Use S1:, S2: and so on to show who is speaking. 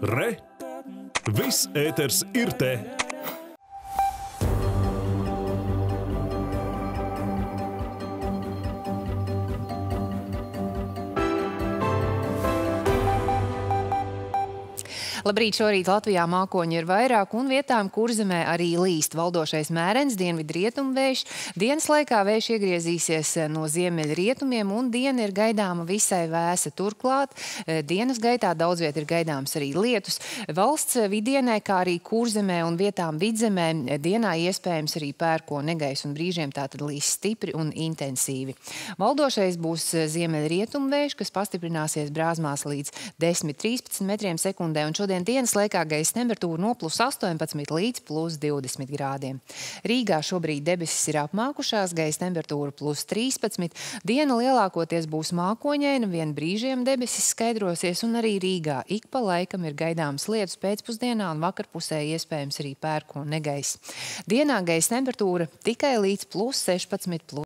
S1: Re! Viss ēters ir te!
S2: Labrīt, šorīt Latvijā mākoņi ir vairāk un vietām Kurzemē arī līst. Valdošais mērens dienvidrietumvējš. Dienas laikā vējš iegriezīsies no ziemeļrietumiem un diena ir gaidāma visai vēsa. Turklāt dienas gaitā daudz viet ir gaidāms arī lietus. Valsts vidienē, kā arī Kurzemē un vietām vidzemē, dienā iespējams arī pērko negaiss un brīžiem tātad līs stipri un intensīvi. Valdošais būs ziemeļrietumvējš, kas pastiprināsies brāzmās līdz 10–13 metriem sekundē, un šodien dienas laikā gaisa temperatūra no +18 līdz +20 grādiem. Rīgā šobrīd debesis ir apmākušās, gaisa temperatūra +13. Diena lielākoties būs mākoņaina, vien brīžiem debesis skaidrosies, un arī Rīgā ik pa laikam ir gaidāms lietus pēcpusdienā un vakarpusē iespējams arī pērko negaiss. Dienā gaisa temperatūra tikai līdz +16.